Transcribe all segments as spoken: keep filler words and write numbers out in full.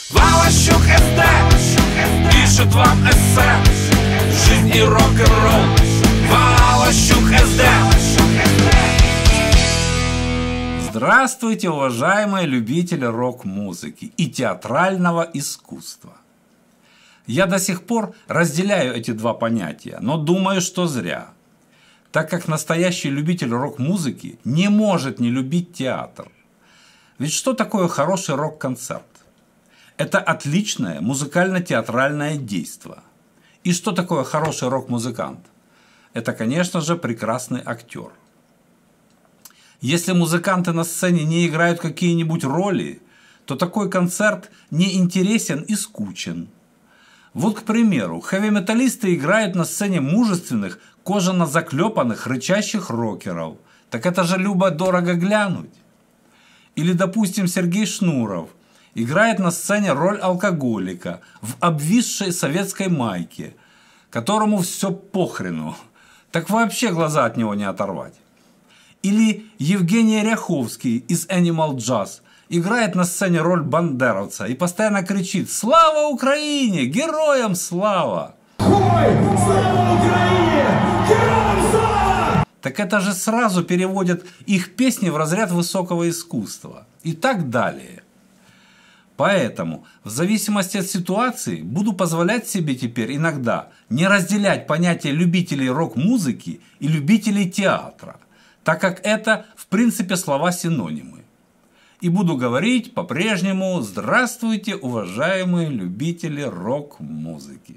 Валащук СД пишет вам эссе. Жизнь и рок-н-ролл. Валащук СД. Здравствуйте, уважаемые любители рок-музыки и театрального искусства. Я до сих пор разделяю эти два понятия, но думаю, что зря. Так как настоящий любитель рок-музыки не может не любить театр. Ведь что такое хороший рок-концерт? Это отличное музыкально-театральное действо. И что такое хороший рок-музыкант? Это, конечно же, прекрасный актер. Если музыканты на сцене не играют какие-нибудь роли, то такой концерт неинтересен и скучен. Вот, к примеру, хэви-металлисты играют на сцене мужественных, кожано заклепанных, рычащих рокеров. Так это же любо-дорого глянуть. Или, допустим, Сергей Шнуров играет на сцене роль алкоголика в обвисшей советской майке, которому все похрену. Так вообще глаза от него не оторвать. Или Евгений Ряховский из Animal Jazz играет на сцене роль бандеровца и постоянно кричит: «Слава Украине! Героям слава!» Ой, слава Украине! Героям слава! Так это же сразу переводит их песни в разряд высокого искусства. И так далее. Поэтому, в зависимости от ситуации, буду позволять себе теперь иногда не разделять понятие любителей рок-музыки и любителей театра, так как это, в принципе, слова-синонимы. И буду говорить по-прежнему: здравствуйте, уважаемые любители рок-музыки.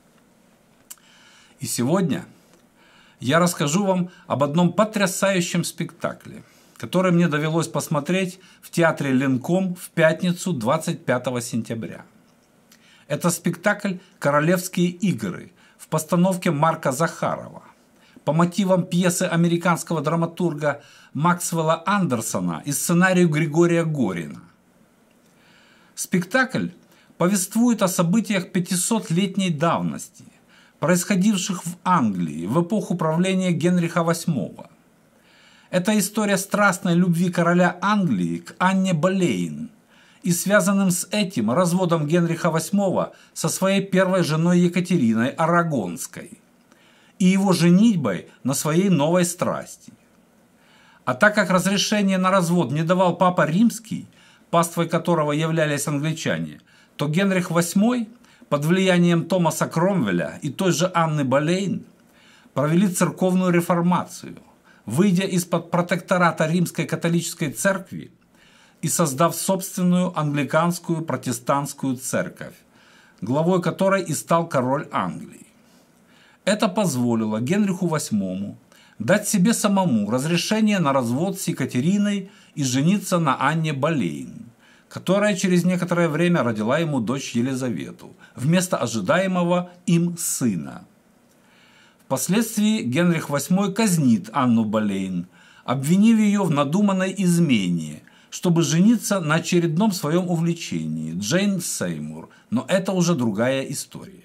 И сегодня я расскажу вам об одном потрясающем спектакле, который мне довелось посмотреть в театре Ленком в пятницу двадцать пятого сентября. Это спектакль «Королевские игры» в постановке Марка Захарова по мотивам пьесы американского драматурга Максвелла Андерсона и сценарию Григория Горина. Спектакль повествует о событиях пятисотлетней давности, происходивших в Англии в эпоху правления Генриха восьмого. Это история страстной любви короля Англии к Анне Болейн и связанным с этим разводом Генриха восьмого со своей первой женой Екатериной Арагонской и его женитьбой на своей новой страсти. А так как разрешение на развод не давал Папа Римский, паствой которого являлись англичане, то Генрих восьмой под влиянием Томаса Кромвеля и той же Анны Болейн провели церковную реформацию, выйдя из-под протектората Римской католической церкви и создав собственную англиканскую протестантскую церковь, главой которой и стал король Англии. Это позволило Генриху восьмому дать себе самому разрешение на развод с Екатериной и жениться на Анне Болейн, которая через некоторое время родила ему дочь Елизавету вместо ожидаемого им сына. Впоследствии Генрих восьмой казнит Анну Болейн, обвинив ее в надуманной измене, чтобы жениться на очередном своем увлечении – Джейн Сеймур, но это уже другая история.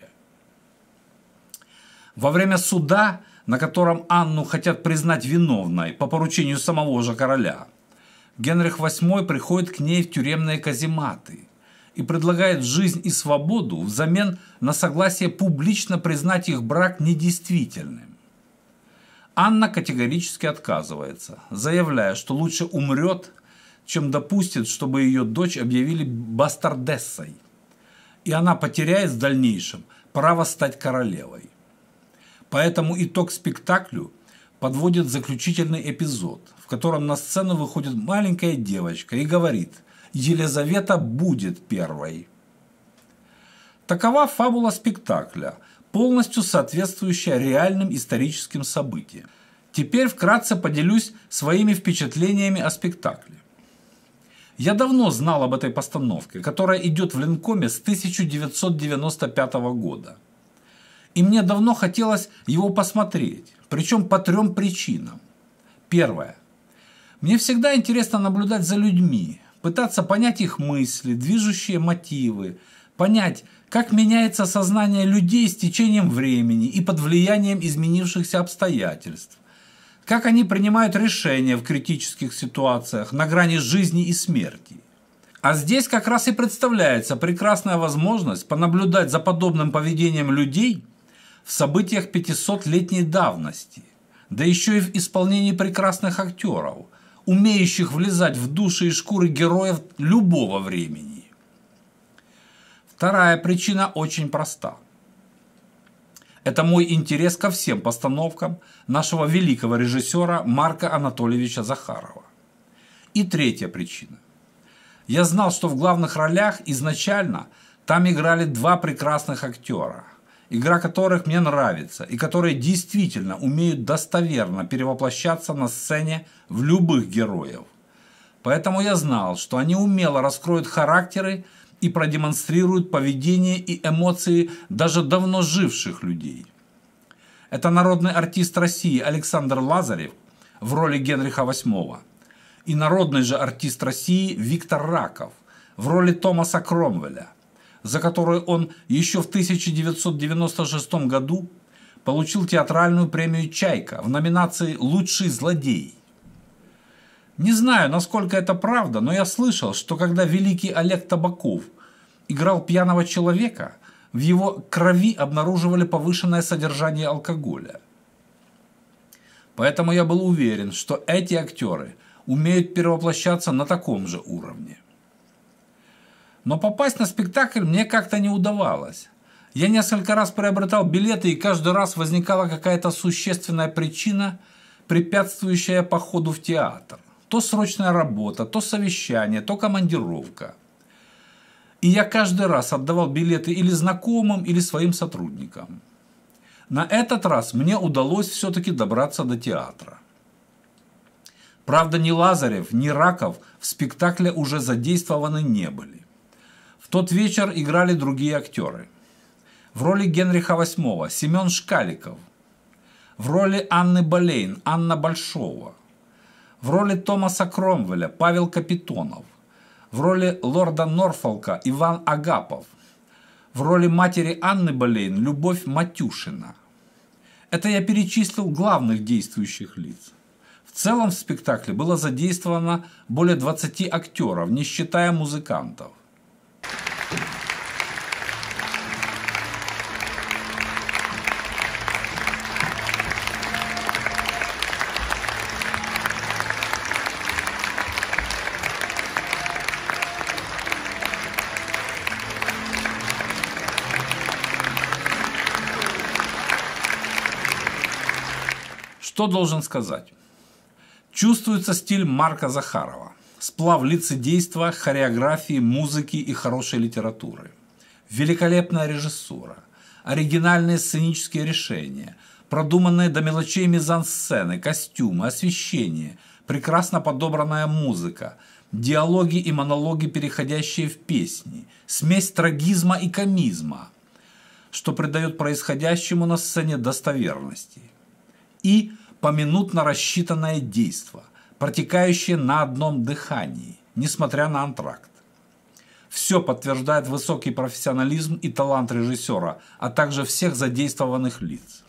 Во время суда, на котором Анну хотят признать виновной по поручению самого же короля, Генрих восьмой приходит к ней в тюремные казематы и предлагает жизнь и свободу взамен на согласие публично признать их брак недействительным. Анна категорически отказывается, заявляя, что лучше умрет, чем допустит, чтобы ее дочь объявили бастардессой, и она потеряет в дальнейшем право стать королевой. Поэтому итог спектаклю подводит заключительный эпизод, в котором на сцену выходит маленькая девочка и говорит: «Елизавета будет первой». Такова фабула спектакля, полностью соответствующая реальным историческим событиям. Теперь вкратце поделюсь своими впечатлениями о спектакле. Я давно знал об этой постановке, которая идет в Ленкоме с тысяча девятьсот девяносто пятого года. И мне давно хотелось его посмотреть, причем по трем причинам. Первое. Мне всегда интересно наблюдать за людьми, пытаться понять их мысли, движущие мотивы, понять, как меняется сознание людей с течением времени и под влиянием изменившихся обстоятельств, как они принимают решения в критических ситуациях на грани жизни и смерти, А здесь как раз и представляется прекрасная возможность понаблюдать за подобным поведением людей в событиях пятисотлетней давности, да еще и в исполнении прекрасных актеров, умеющих влезать в души и шкуры героев любого времени. Вторая причина очень проста. Это мой интерес ко всем постановкам нашего великого режиссера Марка Анатольевича Захарова. И третья причина. Я знал, что в главных ролях изначально там играли два прекрасных актера, игра которых мне нравится и которые действительно умеют достоверно перевоплощаться на сцене в любых героев. Поэтому я знал, что они умело раскроют характеры и продемонстрируют поведение и эмоции даже давно живших людей. Это народный артист России Александр Лазарев в роли Генриха восьмого и народный же артист России Виктор Раков в роли Томаса Кромвеля, за которую он еще в тысяча девятьсот девяносто шестом году получил театральную премию «Чайка» в номинации «Лучший злодей». Не знаю, насколько это правда, но я слышал, что когда великий Олег Табаков играл пьяного человека, в его крови обнаруживали повышенное содержание алкоголя. Поэтому я был уверен, что эти актеры умеют перевоплощаться на таком же уровне. Но попасть на спектакль мне как-то не удавалось. Я несколько раз приобретал билеты, и каждый раз возникала какая-то существенная причина, препятствующая походу в театр. То срочная работа, то совещание, то командировка. И я каждый раз отдавал билеты или знакомым, или своим сотрудникам. На этот раз мне удалось все-таки добраться до театра. Правда, ни Лазарев, ни Раков в спектакле уже задействованы не были. В тот вечер играли другие актеры. В роли Генриха восьмого Семен Шкаликов. В роли Анны Болейн Анна Большова. В роли Томаса Кромвеля Павел Капитонов. В роли лорда Норфолка Иван Агапов. В роли матери Анны Болейн Любовь Матюшина. Это я перечислил главных действующих лиц. В целом в спектакле было задействовано более двадцати актеров, не считая музыкантов. Что должен сказать? Чувствуется стиль Марка Захарова. Сплав лицедейства, хореографии, музыки и хорошей литературы. Великолепная режиссура. Оригинальные сценические решения. Продуманные до мелочей мизансцены, костюмы, освещение. Прекрасно подобранная музыка. Диалоги и монологи, переходящие в песни. Смесь трагизма и комизма, что придает происходящему на сцене достоверности. И поминутно рассчитанное действо, протекающее на одном дыхании, несмотря на антракт. Все подтверждает высокий профессионализм и талант режиссера, а также всех задействованных лиц.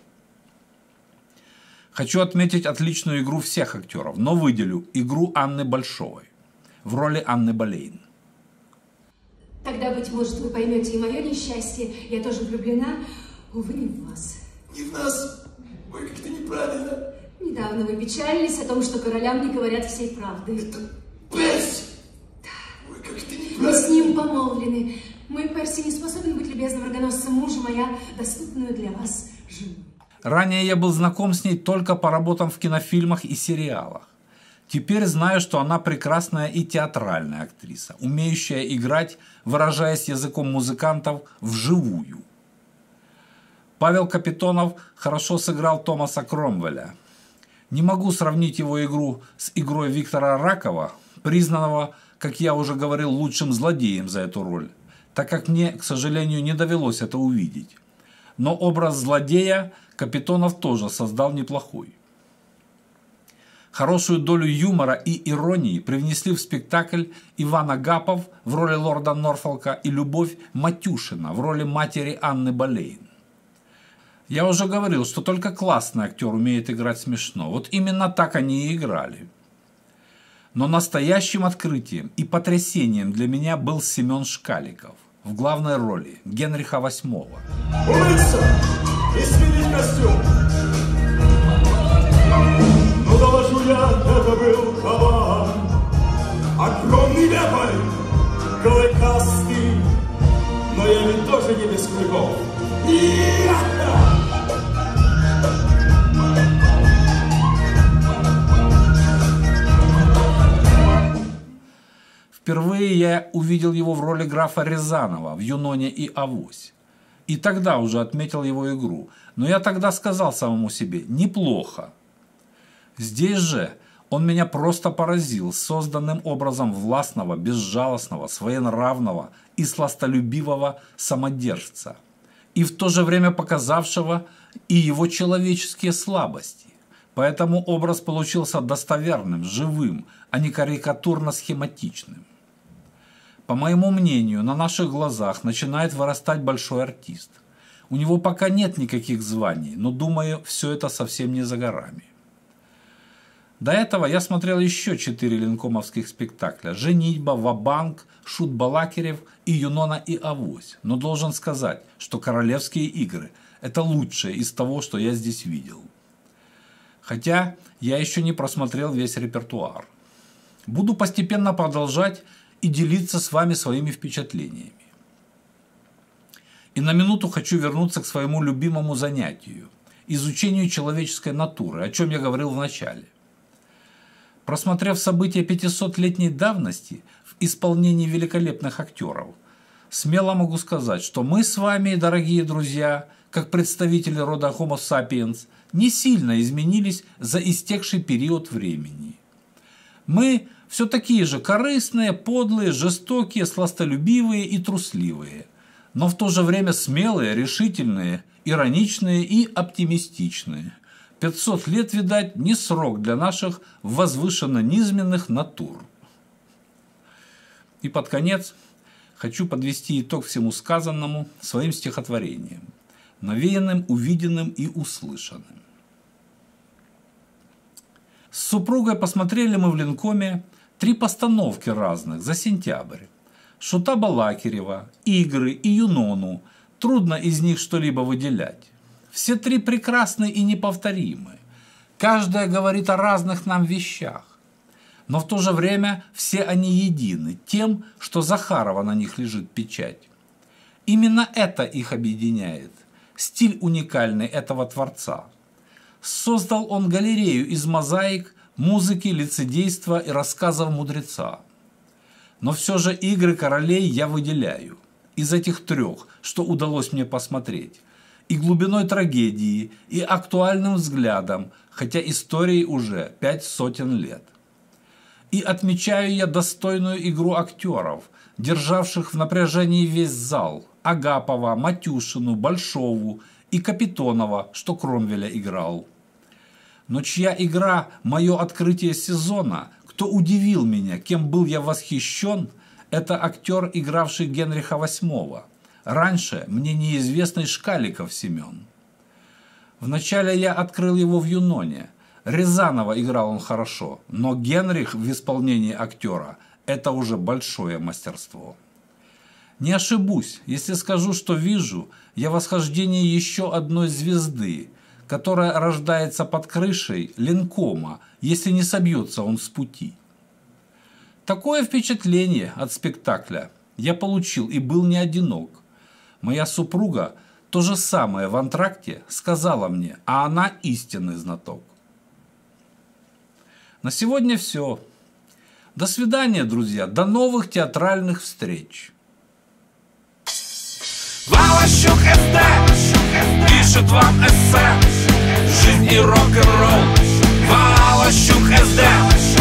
Хочу отметить отличную игру всех актеров, но выделю игру Анны Большовой в роли Анны Болейн. Тогда, быть может, вы поймете и мое несчастье. Я тоже влюблена, увы, не в вас. Не в нас? Ой, как-то неправильно. Недавно вы печалились о том, что королям не говорят всей правды. Это Перси! Ой, как-то неправильно. Мы с ним помолвлены. Мой Перси не способен быть любезным рогоносцем мужа, моя доступную для вас жену. Ранее я был знаком с ней только по работам в кинофильмах и сериалах. Теперь знаю, что она прекрасная и театральная актриса, умеющая играть, выражаясь языком музыкантов, вживую. Павел Капитонов хорошо сыграл Томаса Кромвеля. Не могу сравнить его игру с игрой Виктора Ракова, признанного, как я уже говорил, лучшим злодеем за эту роль, так как мне, к сожалению, не довелось это увидеть. Но образ злодея Капитонов тоже создал неплохой. Хорошую долю юмора и иронии привнесли в спектакль Иван Агапов в роли лорда Норфолка и Любовь Матюшина в роли матери Анны Болейн. Я уже говорил, что только классный актер умеет играть смешно. Вот именно так они и играли. Но настоящим открытием и потрясением для меня был Семен Шкаликов в главной роли Генриха восьмого. Умыться и сменить костюм. Ну, доложу я, это был кабан. Огромный вепрь, клыкастый. Но я ведь тоже не без клыков. И-я-я! Впервые я увидел его в роли графа Рязанова в «Юноне и Авось». И тогда уже отметил его игру. Но я тогда сказал самому себе: неплохо. Здесь же он меня просто поразил созданным образом властного, безжалостного, своенравного и сластолюбивого самодержца, и в то же время показавшего и его человеческие слабости. Поэтому образ получился достоверным, живым, а не карикатурно-схематичным. По моему мнению, на наших глазах начинает вырастать большой артист. У него пока нет никаких званий, но, думаю, все это совсем не за горами. До этого я смотрел еще четыре ленкомовских спектакля: «Женитьба», «Ва-банк», «Шут Балакирев» и «Юнона и Авось». Но должен сказать, что «Королевские игры» – это лучшее из того, что я здесь видел. Хотя я еще не просмотрел весь репертуар. Буду постепенно продолжать и делиться с вами своими впечатлениями. И на минуту хочу вернуться к своему любимому занятию – изучению человеческой натуры, о чем я говорил в начале. Просмотрев события пятисотлетней давности в исполнении великолепных актеров, смело могу сказать, что мы с вами, дорогие друзья, как представители рода Homo sapiens, не сильно изменились за истекший период времени. Мы все такие же корыстные, подлые, жестокие, сластолюбивые и трусливые, но в то же время смелые, решительные, ироничные и оптимистичные. пятьсот лет, видать, не срок для наших возвышенно-низменных натур. И под конец хочу подвести итог всему сказанному своим стихотворением, навеянным, увиденным и услышанным. С супругой посмотрели мы в ленкоме три постановки разных за сентябрь. «Шута Балакирева», «Игры» и «Юнону». Трудно из них что-либо выделять. Все три прекрасны и неповторимы. Каждая говорит о разных нам вещах. Но в то же время все они едины тем, что Захарова на них лежит печать. Именно это их объединяет. Стиль уникальный этого творца. Создал он галерею из мозаик, музыки, лицедейства и рассказов мудреца. Но все же «Игры королей» я выделяю из этих трех, что удалось мне посмотреть, и глубиной трагедии, и актуальным взглядом, хотя истории уже пять сотен лет. И отмечаю я достойную игру актеров, державших в напряжении весь зал: Агапова, Матюшину, Большову и Капитонова, что Кромвеля играл. Но чья игра – мое открытие сезона, кто удивил меня, кем был я восхищен, это актер, игравший Генриха восьмого, раньше мне неизвестный Шкаликов Семен. Вначале я открыл его в «Юноне». Рязанова играл он хорошо, но Генрих в исполнении актера – это уже большое мастерство. Не ошибусь, если скажу, что вижу я восхождение еще одной звезды, которая рождается под крышей ленкома, если не собьется он с пути. Такое впечатление от спектакля я получил и был не одинок. Моя супруга то же самое в антракте сказала мне, а она истинный знаток. На сегодня все. До свидания, друзья. До новых театральных встреч. Валащук эс дэ пишет вам эссе «Жизнь и рок-н-ролл». Валащук эс дэ